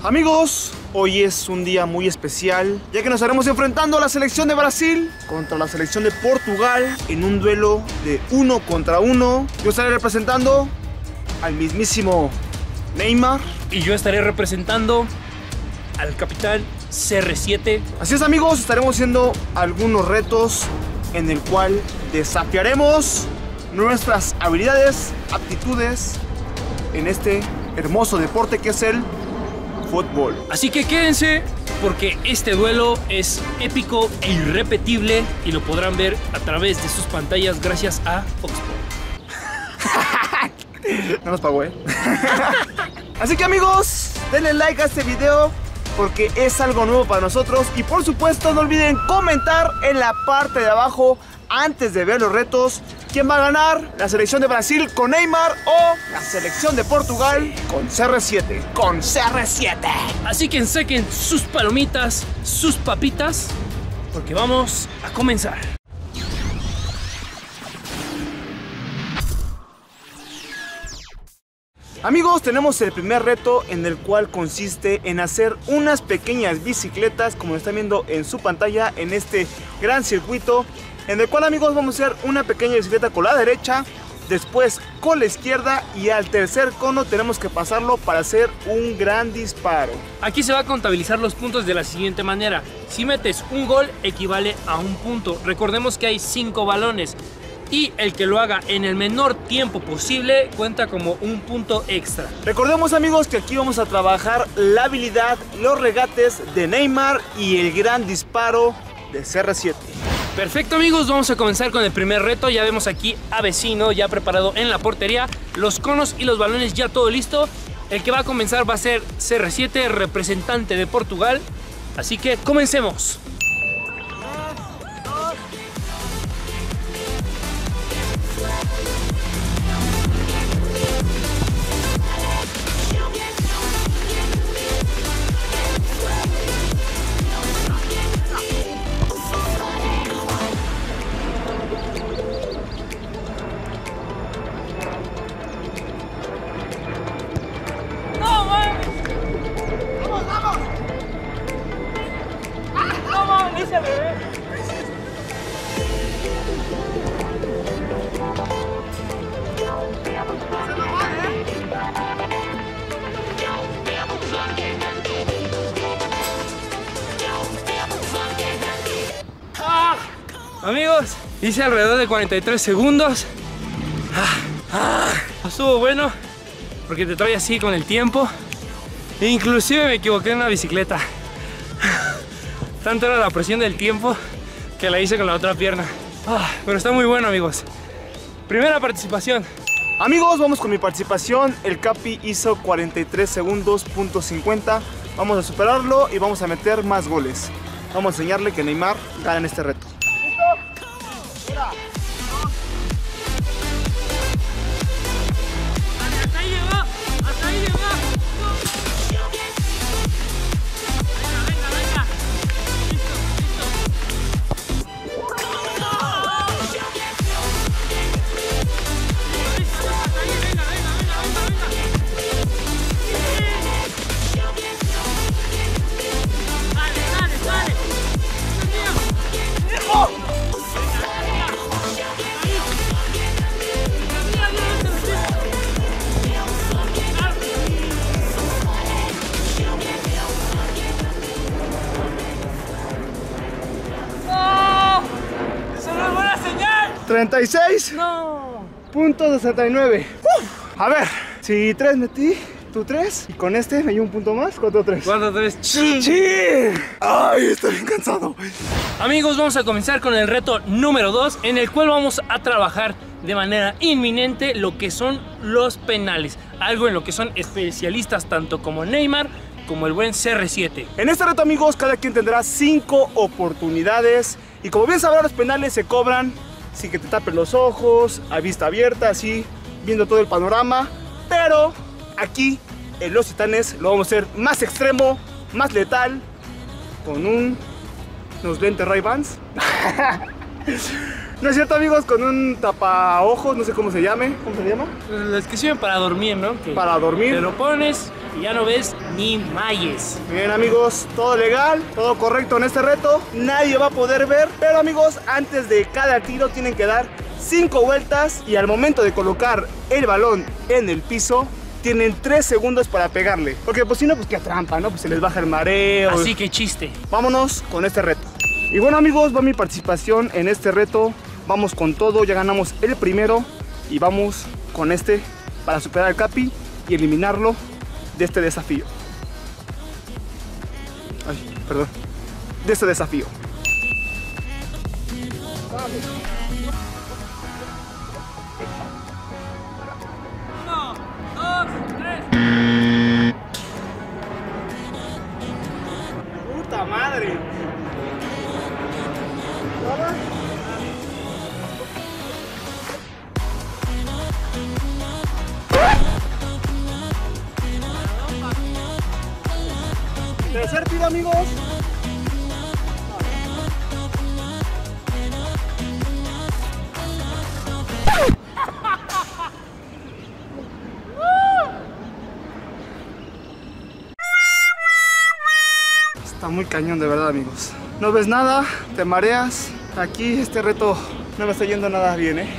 Amigos, hoy es un día muy especial, ya que nos estaremos enfrentando a la selección de Brasil contra la selección de Portugal en un duelo de 1 contra 1. Yo estaré representando al mismísimo Neymar. Y yo estaré representando al capitán CR7. Así es, amigos, estaremos haciendo algunos retos en el cual desafiaremos nuestras habilidades, aptitudes en este hermoso deporte que es el fútbol. Así que quédense porque este duelo es épico e irrepetible y lo podrán ver a través de sus pantallas gracias a Fox Sports. No nos pagó, Así que, amigos, denle like a este video porque es algo nuevo para nosotros. Y por supuesto no olviden comentar en la parte de abajo antes de ver los retos quién va a ganar, la selección de Brasil con Neymar o la selección de Portugal con CR7. Con CR7. Así que saquen sus palomitas, sus papitas, porque vamos a comenzar. Amigos, tenemos el primer reto, en el cual consiste en hacer unas pequeñas bicicletas, como están viendo en su pantalla, en este gran circuito, en el cual, amigos, vamos a hacer una pequeña bicicleta con la derecha, después con la izquierda, y al tercer cono tenemos que pasarlo para hacer un gran disparo. Aquí se va a contabilizar los puntos de la siguiente manera: si metes un gol equivale a un punto. Recordemos que hay 5 balones y el que lo haga en el menor tiempo posible cuenta como un punto extra. Recordemos, amigos, que aquí vamos a trabajar la habilidad, los regates de Neymar y el gran disparo de CR7. Perfecto, amigos, vamos a comenzar con el primer reto. Ya vemos aquí a Vecino ya preparado en la portería, los conos y los balones ya todo listo. El que va a comenzar va a ser CR7, representante de Portugal. Así que comencemos. Amigos, hice alrededor de 43 segundos. Estuvo bueno porque te trae así con el tiempo. Inclusive me equivoqué en la bicicleta. Tanto era la presión del tiempo que la hice con la otra pierna. Pero está muy bueno, amigos. Primera participación. Amigos, vamos con mi participación. El Capi hizo 43 segundos, punto 50. Vamos a superarlo y vamos a meter más goles. Vamos a enseñarle que Neymar gana en este reto. Hasta ahí llegó, hasta ahí llegó. Venga, venga. Listo, hasta ahí, venga. Dale. ¡Eso no es buena señal! 36. ¡No! Punto 69. A ver, si 3 metí, tú 3. Y con este me llevo un punto más. 4-3. 4-3. ¡Sí! ¡Ay, estoy bien cansado! Amigos, vamos a comenzar con el reto número 2, en el cual vamos a trabajar de manera inminente lo que son los penales. Algo en lo que son especialistas tanto como Neymar como el buen CR7. En este reto, amigos, cada quien tendrá 5 oportunidades. Y como bien sabrán, los penales se cobran sin que te tapes los ojos, a vista abierta, así, viendo todo el panorama. Pero aquí, en Los Titanes, lo vamos a hacer más extremo, más letal, con unos lentes Ray-Bans. No es cierto, amigos, con un tapaojos, no sé cómo se llame. ¿Cómo se llama? Las que sirven para dormir, ¿no? Que Para dormir. te lo pones y ya no ves ni mayes. Bien, amigos, todo legal, todo correcto en este reto. Nadie va a poder ver, pero amigos, antes de cada tiro tienen que dar 5 vueltas y al momento de colocar el balón en el piso tienen 3 segundos para pegarle. Porque pues si no, pues qué trampa, ¿no? Pues se les baja el mareo. Así que chiste. Vámonos con este reto. Y bueno, amigos, va mi participación en este reto. Vamos con todo, ya ganamos el primero y vamos con este para superar al Capi y eliminarlo de este desafío. Ay, perdón. De este desafío. 1, 2, 3. ¡Puta madre! Tercer tiro, amigos. Está muy cañón, de verdad, amigos. No ves nada, te mareas. Aquí este reto no me está yendo nada bien, ¿eh?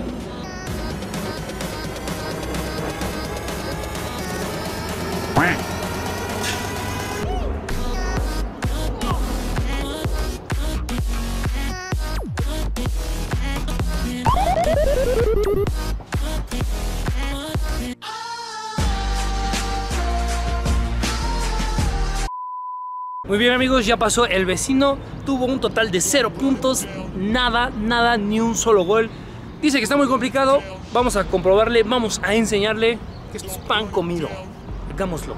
Muy bien, amigos, ya pasó el vecino, tuvo un total de 0 puntos, nada, ni un solo gol. Dice que está muy complicado, vamos a comprobarle, vamos a enseñarle que esto es pan comido. Hagámoslo.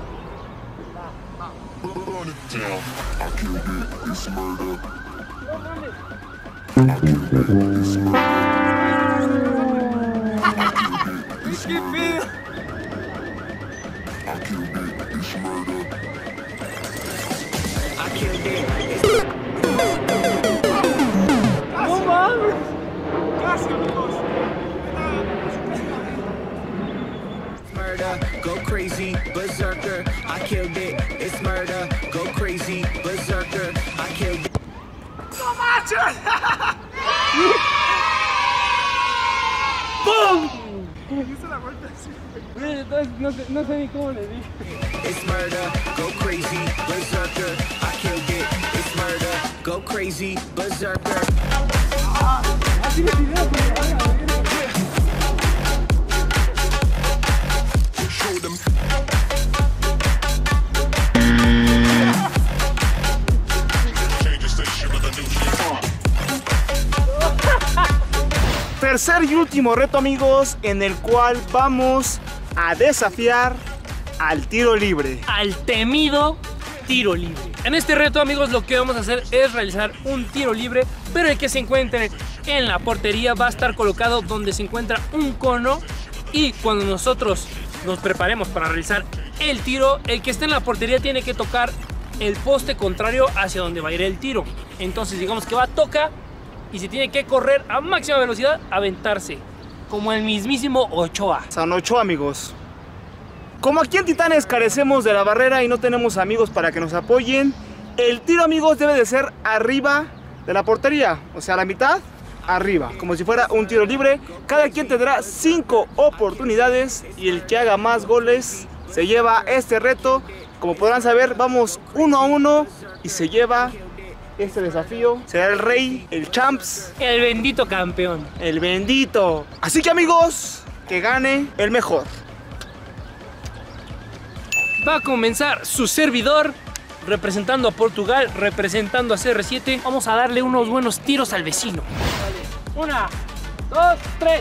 ¡Qué pedo! ¡No mames! ¡Casi, amigos! Murder, go crazy, berserker. I killed it. It's murder, go crazy, berserker. I killed it. ¡No manches! ¡Pum! Hice la vuelta así. No sé ni cómo le dije. It's murder, go crazy, berserker. I killed it. It's murder, go crazy, berserker. Así me tiré, Show them. Tercer y último reto, amigos, en el cual vamos a desafiar al tiro libre. Al temido tiro libre. En este reto, amigos, lo que vamos a hacer es realizar un tiro libre, pero el que se encuentre en la portería va a estar colocado donde se encuentra un cono, y cuando nosotros nos preparemos para realizar el tiro, el que esté en la portería tiene que tocar el poste contrario hacia donde va a ir el tiro. Entonces digamos que va a tocar y se tiene que correr a máxima velocidad, aventarse como el mismísimo Ochoa. San Ochoa, amigos. Como aquí en Titanes carecemos de la barrera y no tenemos amigos para que nos apoyen, el tiro, amigos, debe de ser arriba de la portería, o sea, la mitad arriba, como si fuera un tiro libre. Cada quien tendrá 5 oportunidades y el que haga más goles se lleva este reto. Como podrán saber, vamos 1-1 y se lleva este desafío. Será el rey, el champs, El bendito campeón. el bendito. Así que, amigos, que gane el mejor. Va a comenzar su servidor, representando a Portugal, representando a CR7. Vamos a darle unos buenos tiros al vecino. 1, 2, 3.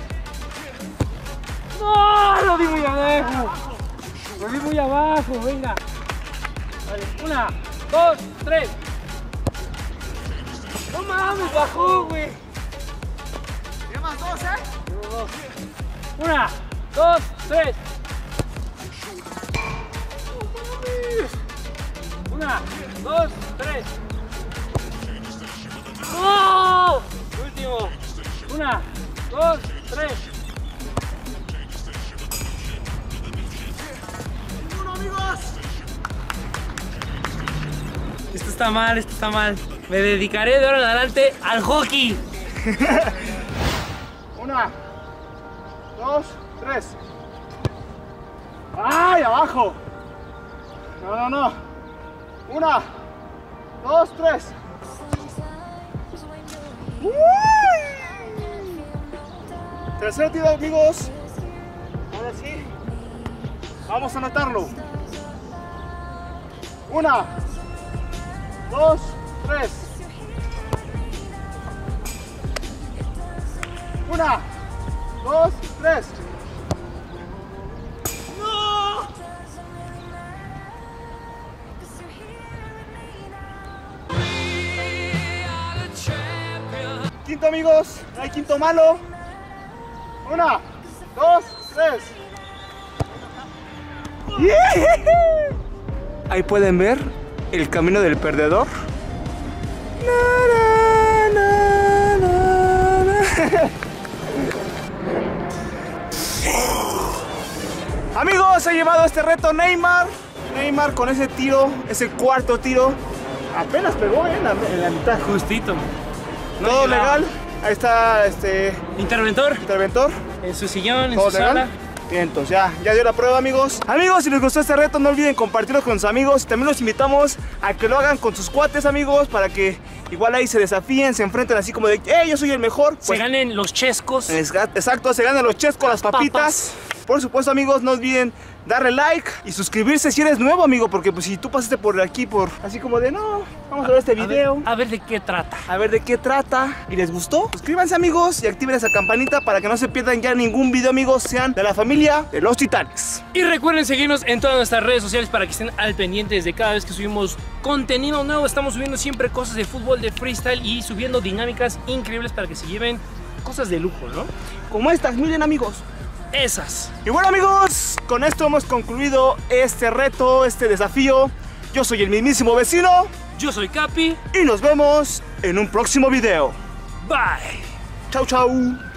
¡No! Lo di muy abajo. Lo di muy abajo, venga. Vale, 1, 2, 3. No mames, bajó, güey. Llevas 2, ¿eh? 1, 2, 3. 1, 2, 3. ¡No! Último. 1, 2, 3. ¡Uno, amigos! Esto está mal, esto está mal. Me dedicaré de ahora en adelante al hockey. 1, 2, 3. ¡Ay, abajo! No. 1, 2, 3. Tercer tiro, amigos. Ahora sí. Vamos a anotarlo. 1, 2, 3. 1, 2, 3. ¡No! Quinto, amigos. No hay quinto malo. 1, 2, 3. Ahí pueden ver el camino del perdedor. Amigos, ha llevado este reto Neymar. Neymar con ese tiro, ese cuarto tiro. Apenas pegó en la mitad. Justito. Todo legal. Ahí está Interventor. En su sillón, en ¿Todo su legal? sala. Bien, entonces ya dio la prueba, amigos. Amigos, si les gustó este reto, no olviden compartirlo con sus amigos. También los invitamos a que lo hagan con sus cuates, amigos, para que igual ahí se desafíen, se enfrenten así como de, yo soy el mejor. Se ganen los chescos. Exacto, se ganan los chescos, las papitas. Por supuesto, amigos, no olviden darle like y suscribirse si eres nuevo, amigo, porque pues si tú pasaste por aquí, así como de, no, vamos a ver este video. A ver de qué trata. A ver de qué trata y les gustó. Suscríbanse, amigos, y activen esa campanita para que no se pierdan ya ningún video, amigos. Sean de la familia de los Titanes. Y recuerden seguirnos en todas nuestras redes sociales para que estén al pendiente de cada vez que subimos contenido nuevo. Estamos subiendo siempre cosas de fútbol, de freestyle y subiendo dinámicas increíbles para que se lleven cosas de lujo, ¿no? Como estas, miren, amigos. Esas. Y bueno, amigos, con esto hemos concluido este reto, este desafío. Yo soy el mismísimo vecino. Yo soy Capi. Y nos vemos en un próximo video. Bye. Chau, chau.